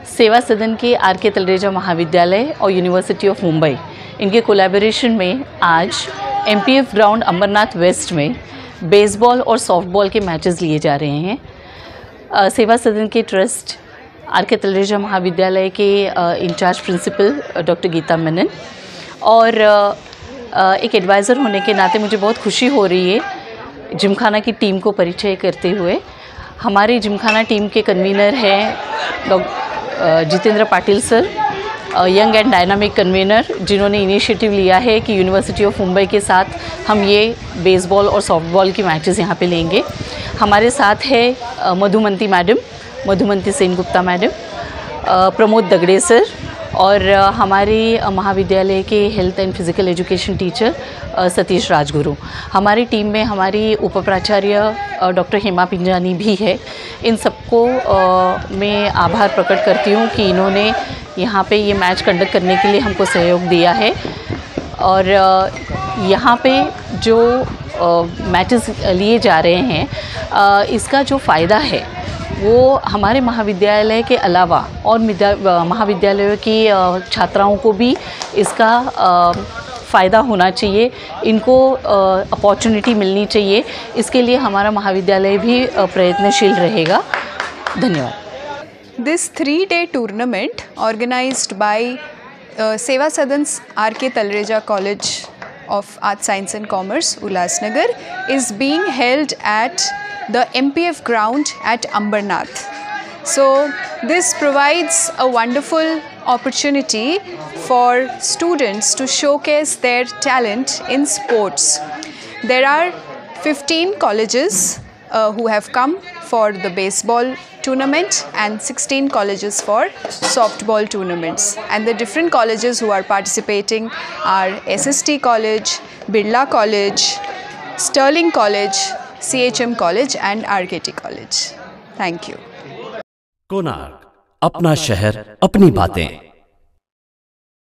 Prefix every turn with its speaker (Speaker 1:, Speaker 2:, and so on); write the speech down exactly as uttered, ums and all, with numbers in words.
Speaker 1: सेवा सदन के आर के तलरेजा महाविद्यालय और यूनिवर्सिटी ऑफ मुंबई इनके कोलैबोरेशन में आज एमपीएफ ग्राउंड अंबरनाथ वेस्ट में बेसबॉल और सॉफ्टबॉल के मैचेस लिए जा रहे हैं। आ, सेवा सदन के ट्रस्ट आर के तलरेजा महाविद्यालय के incharge principal doctor Geeta Menon और आ, एक एडवाइज़र होने के नाते मुझे बहुत खुशी हो रही है जिमखाना की टीम को परिचय करते हुए। हमारी जिमखाना टीम के कन्वीनर हैं doctor Jitendra Patil sir, young and dynamic convener, जिन्होंने इनिशिएटिव लिया है कि यूनिवर्सिटी ऑफ मुंबई के साथ हम ये बेसबॉल और सॉफ्टबॉल की मैचेस यहाँ पे लेंगे। हमारे साथ है Madhumanti madam, Madhumanti Sengupta madam, Pramod Dagade sir और हमारी महाविद्यालय के health and physical education teacher Satish Rajguru. हमारी टीम में हमारी उपाचार्य डॉक्टर हेमा पिंजानी भी है। इन सबको मैं आभार प्रकट करती हूँ कि इन्होंने यहाँ पे ये मैच कंडक्ट करने के लिए हमको सहयोग दिया है। और यहाँ पे जो मैचेस लिए जा रहे हैं इसका जो फ़ायदा है वो हमारे महाविद्यालय के अलावा और महाविद्यालयों की छात्राओं को भी इसका फ़ायदा होना चाहिए, इनको अपॉर्चुनिटी मिलनी चाहिए। इसके लिए हमारा महाविद्यालय भी प्रयत्नशील रहेगा। धन्यवाद।
Speaker 2: This three day tournament organized by Seva Sadan's R K Talreja college of Arts, Science and Commerce, Ulhasnagar, is being held at the M P F ground at Ambernath. So this provides a wonderful opportunity for students to showcase their talent in sports. There are fifteen colleges uh, who have come for the baseball tournament and sixteen colleges for softball tournaments, and the different colleges who are participating are S S T College, Birla College, Sterling College, C H M College and R K T College. Thank you.
Speaker 3: Konark, अपना शहर, अपनी बातें।